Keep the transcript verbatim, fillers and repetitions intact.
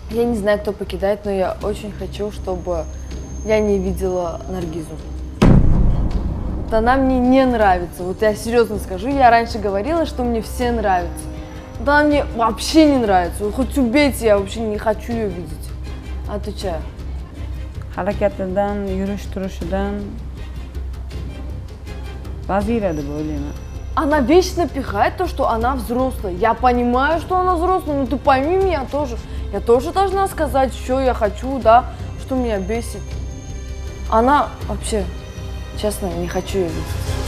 Я не знаю, кто покидает, но я очень хочу, чтобы я не видела Наргизу. Вот она мне не нравится. Вот я серьезно скажу, я раньше говорила, что мне все нравятся. Вот она мне вообще не нравится. Вот хоть убейте, я вообще не хочу ее видеть. Отвечаю. Harakatidan, yurish turishidan vazira deb o'ylayman. Она вечно пихает то, что она взрослая. Я понимаю, что она взрослая, но ты пойми меня тоже. Я тоже должна сказать, что я хочу, да, что меня бесит. Она вообще, честно, не хочу ее видеть.